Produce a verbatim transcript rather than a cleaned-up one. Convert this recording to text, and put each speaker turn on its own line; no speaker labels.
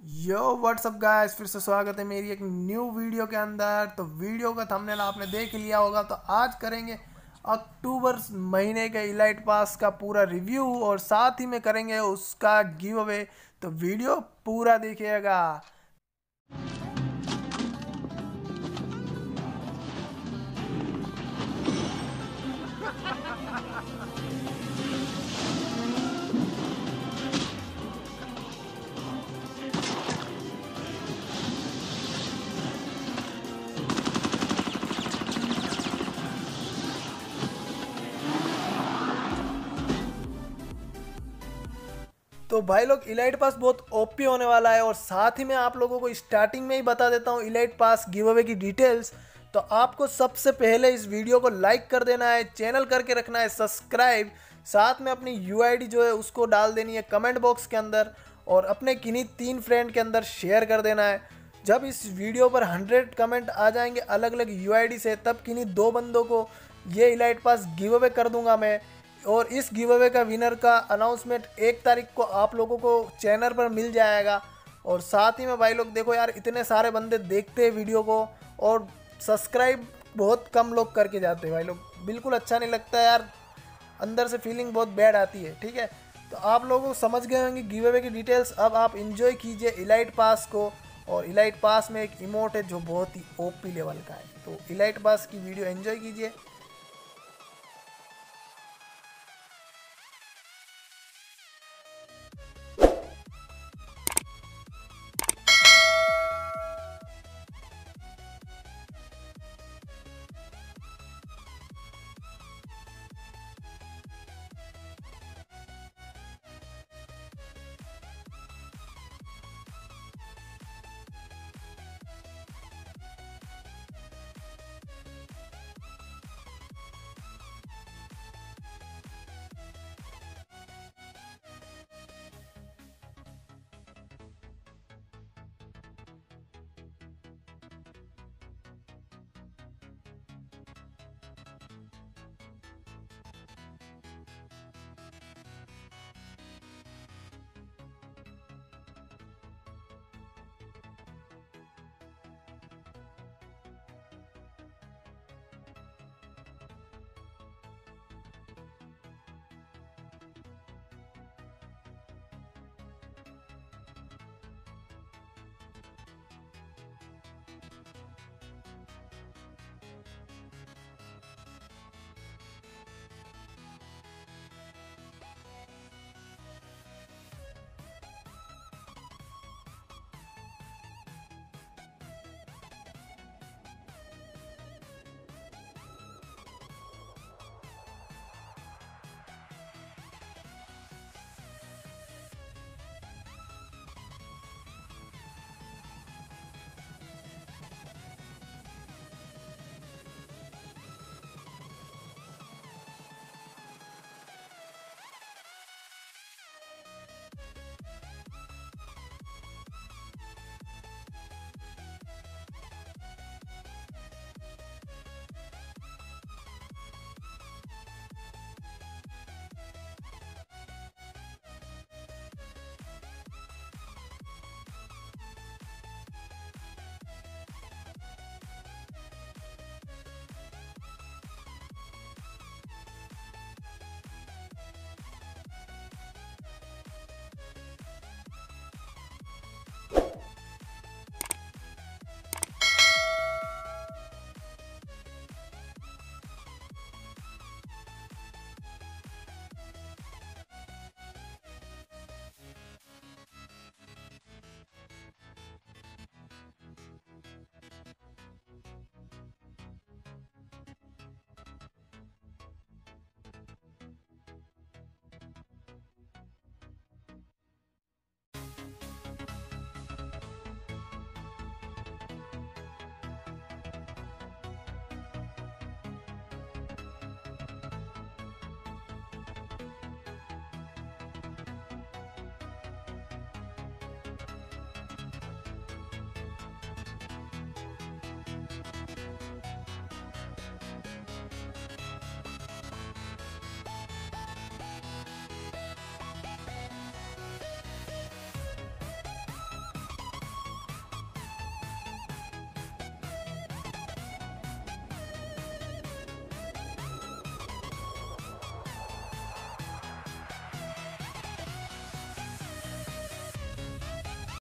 यो WhatsApp guys, फिर से स्वागत है मेरी एक न्यू वीडियो के अंदर। तो वीडियो का थंबनेल आपने देख लिया होगा। तो आज करेंगे अक्टूबर महीने के इलाइट पास का पूरा रिव्यू और साथ ही में करेंगे उसका गिव अवे। तो वीडियो पूरा देखिएगा। तो भाई लोग, इलाइट पास बहुत ओपी होने वाला है और साथ ही मैं आप लोगों को स्टार्टिंग में ही बता देता हूँ इलाइट पास गिव अवे की डिटेल्स। तो आपको सबसे पहले इस वीडियो को लाइक कर देना है, चैनल करके रखना है सब्सक्राइब, साथ में अपनी यूआईडी जो है उसको डाल देनी है कमेंट बॉक्स के अंदर और अपने किन्हीं तीन फ्रेंड के अंदर शेयर कर देना है। जब इस वीडियो पर हंड्रेड कमेंट आ जाएंगे अलग अलग यूआईडी से, तब किन्हीं दो बंदों को ये इलाइट पास गिव अवे कर दूंगा मैं। और इस गिव अवे का विनर का अनाउंसमेंट एक तारीख को आप लोगों को चैनल पर मिल जाएगा। और साथ ही में भाई लोग देखो यार, इतने सारे बंदे देखते हैं वीडियो को और सब्सक्राइब बहुत कम लोग करके जाते हैं भाई लोग। बिल्कुल अच्छा नहीं लगता यार, अंदर से फीलिंग बहुत बैड आती है। ठीक है, तो आप लोग समझ गए होंगे गिव अवे की डिटेल्स। अब आप इंजॉय कीजिए इलाइट पास को। और इलाइट पास में एक इमोट है जो बहुत ही ओपी लेवल का है। तो इलाइट पास की वीडियो एंजॉय कीजिए।